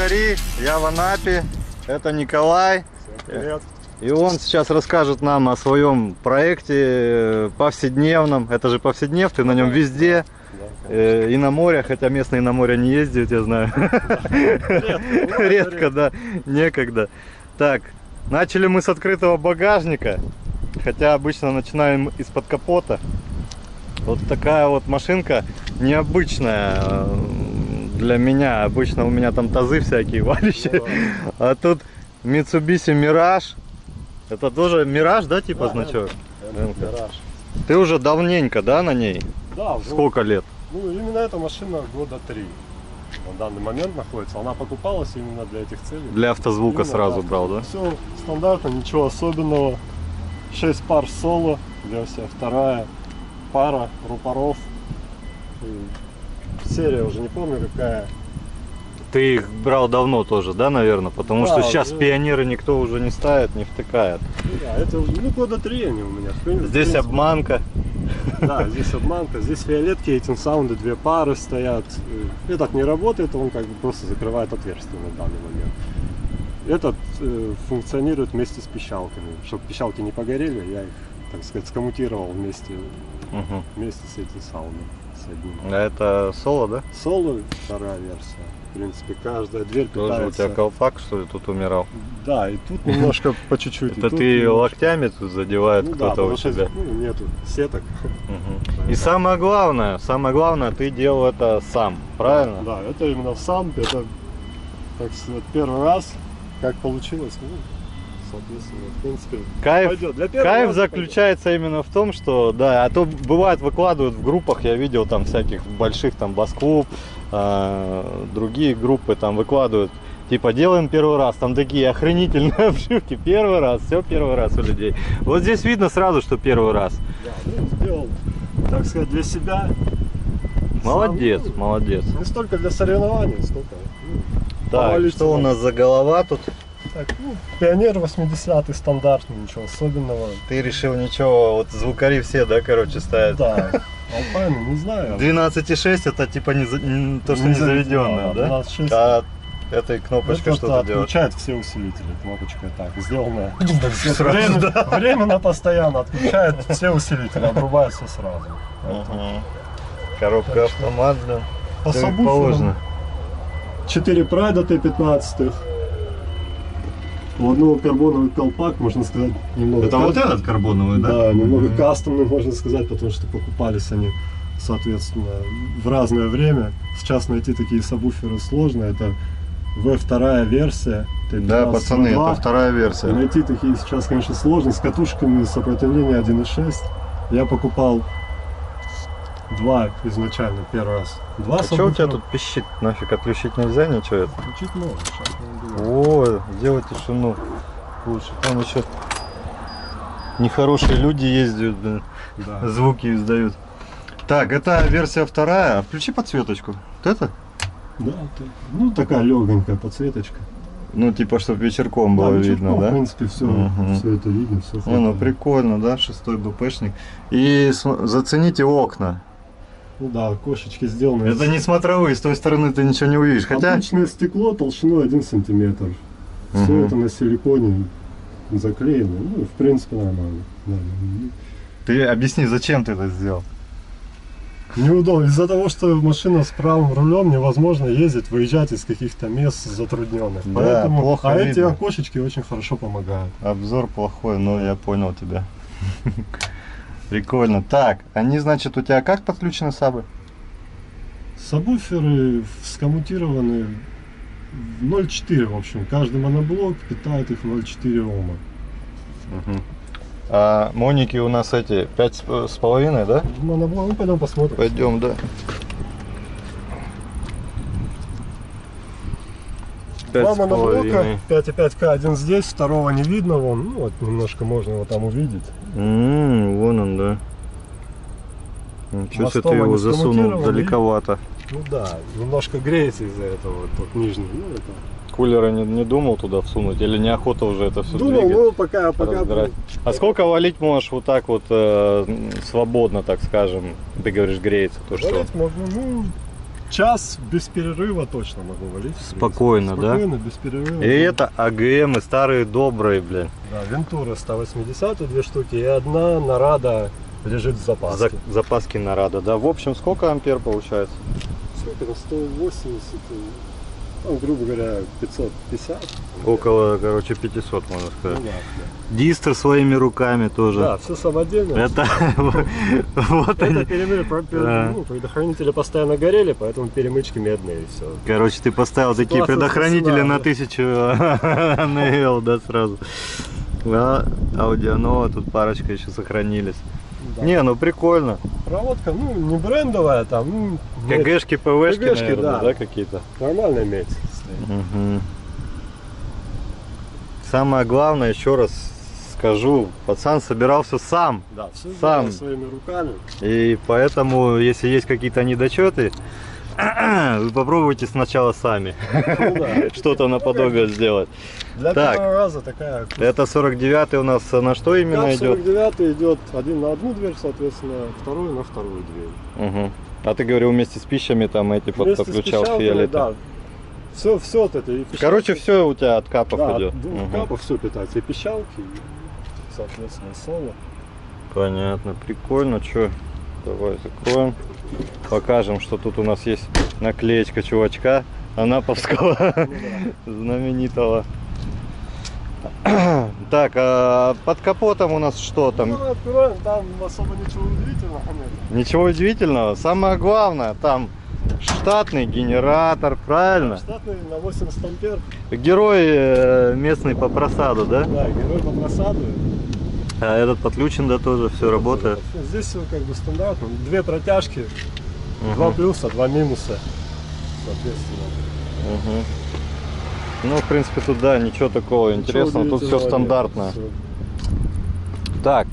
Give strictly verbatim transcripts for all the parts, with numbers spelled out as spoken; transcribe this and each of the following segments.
Звукари, я в Анапе, это Николай. Всем привет. И он сейчас расскажет нам о своем проекте повседневном. Это же повседнев, ты на нем везде. Да, и на море, хотя местные на море не ездят, я знаю. Редко, редко, да, некогда. Так, начали мы с открытого багажника, хотя обычно начинаем из-под капота. Вот такая вот машинка необычная для меня. Обычно у меня там тазы всякие валящие, ну, да. А тут Mitsubishi Mirage. Это тоже Mirage, да, типа, да, значок? Mirage. Ты уже давненько, да, на ней? Да. Сколько лет? Ну, именно эта машина года три на данный момент находится. Она покупалась именно для этих целей. Для автозвука именно сразу да, брал, да? Все стандартно, ничего особенного. шесть пар соло, версия вторая. Пара рупоров. Серия уже не помню какая. Ты их брал давно тоже, да, наверное? Потому да, что сейчас уже... пионеры никто уже не ставит, не втыкает. Да, это ну, года три они у меня. Здесь принципе, обманка. Да, здесь обманка. Здесь фиолетки, эти саунды, две пары стоят. Этот не работает, он как бы просто закрывает отверстие на данный момент. Этот э, функционирует вместе с пищалками. Чтобы пищалки не погорели, я их, так сказать, скоммутировал вместе, угу. вместе с этим саундом. С одним. А это соло, да? Соло, вторая версия. В принципе, каждая дверь питается... Тоже у тебя колпак, что ли, тут умирал? Да, и тут немножко по чуть-чуть. Это ты локтями тут задевает кто-то у тебя? Ну, нету сеток. И самое главное, самое главное, ты делал это сам, правильно? Да, это именно сам, это, так сказать, первый раз, как получилось, ну, соответственно, в принципе, кайф, пойдет. Для кайф заключается пойдет. Именно в том, что, да, а то бывает выкладывают в группах, я видел там всяких больших, там, бас-клуб, э, другие группы там выкладывают, типа, делаем первый раз, там такие охренительные обшивки, первый раз, все первый раз у людей. Вот здесь видно сразу, что первый раз. Да, ну, сделал, так сказать, для себя. Молодец, сам, молодец. Не столько для соревнований, сколько. Ну, так, что у нас за голова тут? Так, ну, пионер восьмидесятый стандартный, ничего особенного. Ты решил ничего, вот звукари все, да, короче, ставят? Да, Alpine, не знаю. двенадцать и шесть это типа не, не то, что не, не заведенное, да? двенадцать и шесть. А этой кнопочкой что-то делает? Отключает все усилители, кнопочка так, сделанная. Время, временно постоянно отключает все усилители, обрубает все сразу. Коробка автомат, да. По сабвуферам четыре прайда Т пятнадцать. У одного карбоновый колпак, можно сказать, немного... Это вот этот карбоновый, да? Да, немного mm-hmm. кастомный, можно сказать, потому что покупались они, соответственно, в разное время. Сейчас найти такие сабвуферы сложно, это вэ два версия. Да, пацаны, это вторая версия. И найти такие сейчас, конечно, сложно, с катушками сопротивления один и шесть. Я покупал два изначально, первый раз. Два а что у тебя тут пищит? Нафиг отключить нельзя, ничего это? Отключить можно, сейчас не О, сделать тишину лучше. Там еще нехорошие люди ездят, да. Да. Звуки издают. Так, это версия вторая. Включи подсветочку. Вот это? Да, это, ну такая легонькая подсветочка. Ну, типа, чтобы вечерком было да, видно, вечерком, да? В принципе, все, угу. все это видно. Все не, ну прикольно, да, шестой БПшник. И зацените окна. Ну да, кошечки сделаны. Это не смотровые, с той стороны ты ничего не увидишь. Хотя... Обычное стекло толщиной один сантиметр. Угу. Все это на силиконе заклеено. Ну, в принципе, нормально. Да. Ты объясни, зачем ты это сделал? Неудобно. Из-за того, что машина с правым рулем невозможно ездить, выезжать из каких-то мест затрудненных. Да, поэтому... плохо А видно. эти окошечки очень хорошо помогают. Обзор плохой, но я понял тебя. Прикольно. Так, они, значит, у тебя как подключены сабы? Сабвуферы скоммутированы в ноль четыре, в общем. Каждый моноблок питает их в ноль четыре ома. Угу. А моники у нас эти пять с половиной, да? Моноблок, ну пойдем посмотрим. Пойдем, да. Два моноблока, пять и пять К, один здесь, второго не видно, вон, ну вот немножко можно его там увидеть. М-м, вон он, да. Ничего себе, ты его засунул далековато. Ну да, немножко греется из-за этого, вот тот нижний. Ну, это... Кулера не, не думал туда всунуть, или неохота уже это все думал, двигать? Ну, пока, пока... А сколько валить можешь вот так вот э, свободно, так скажем, ты говоришь, греется? То, валить что... можно, ну, час без перерыва точно могу валить. Спокойно, да? Спокойно, без перерыва. И это АГМы старые добрые, блин. Да, Вентура сто восемьдесят, две штуки, и одна Нарада лежит в запаске. За, запаски Нарада, да. В общем, сколько ампер получается? Сколько там, сто восемьдесят, ну, грубо говоря, пятьсот пятьдесят. Около, короче, пятисот, можно Ну, сказать. да, да. Дистер своими руками тоже. Да, все самодельно. Это вот Это они. перемы- про- Да. ну, предохранители постоянно горели, поэтому перемычки медные и все. Короче, ты поставил такие Ситуация предохранители спасена, на да. тысячу НЛ, да, сразу. А, Аудионова, тут парочка еще сохранились. Да. Не, ну прикольно. Проводка, ну, не брендовая, там, ну, КГшки, ПВшки, КГшки, наверное, да. да, какие-то? нормальная медь. Мгм. Самое главное, еще раз скажу, пацан собирал все сам. Да, все Сам. сделано своими руками. И поэтому, если есть какие-то недочеты, вы попробуйте сначала сами Ну, да. что-то наподобие сделать. Для Так. первого раза такая. Это сорок девятый у нас на что именно идет? сорок девятый идет один на одну дверь, соответственно, второй на вторую дверь. Угу. А ты говорил, вместе с пищами там эти под- Вместе с подключал пищалками, фиолеты. Да. Все, все вот это. И пищалки, Короче, все у тебя от капов да, идет. от двух Мгм. капов все питается. И пищалки, и, соответственно, соло. Понятно, прикольно. Что? Давай закроем. Покажем, что тут у нас есть наклеечка чувачка анаповского знаменитого. Так, а под капотом у нас что там? Ну, откроем, там особо ничего удивительного нет. Ничего удивительного. Самое главное, там штатный генератор, правильно? Штатный на восемьдесят ампер. Герой э, местный по просаду, да? Да, герой по просаду. А этот подключен, да, тоже все работает. Здесь все как бы стандартно. Две протяжки, Мгм. два плюса, два минуса. Соответственно. Мгм. Ну, в принципе, тут, да, ничего такого интересного, тут все удивительного нет. стандартно. Всё. Так,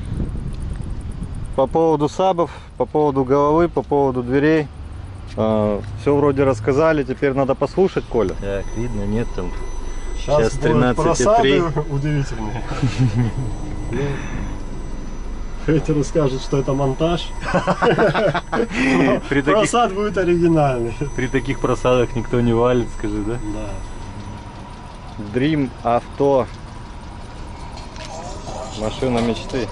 по поводу сабов, по поводу головы, по поводу дверей, все вроде рассказали, теперь надо послушать, Коля. Так, видно, нет там. Сейчас будут тринадцать и три. просады удивительные. Ну, хейтеры скажут, что это монтаж. При таких, Просад будет оригинальный. при таких просадах никто не валит, скажи, да? Да. Dream авто. Машина мечты.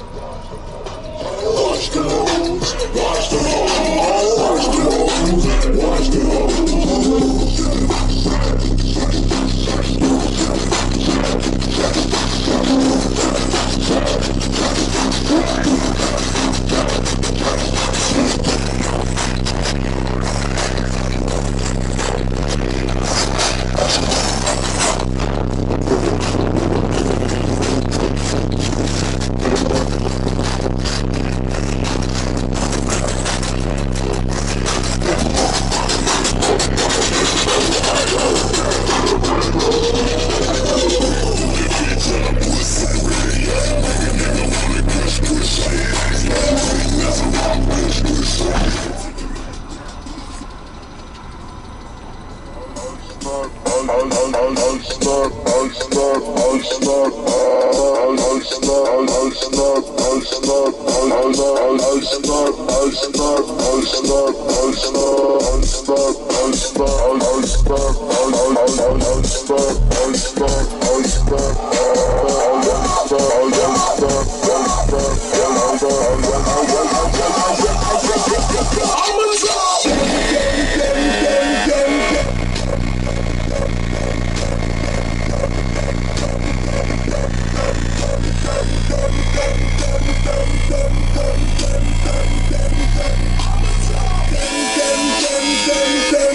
Dun, dun, dun, dun.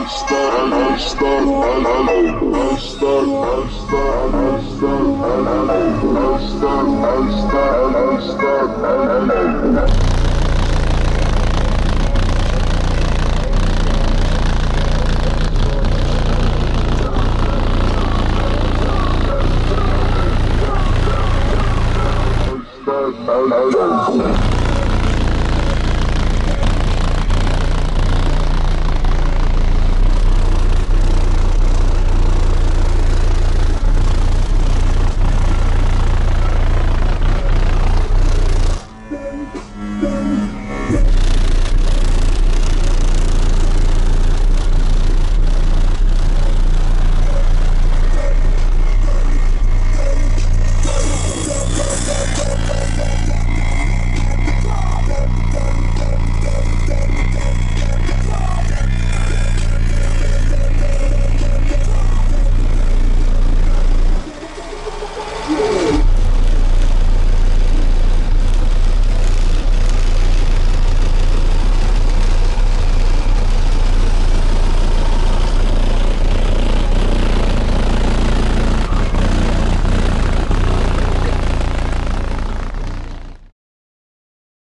Stop.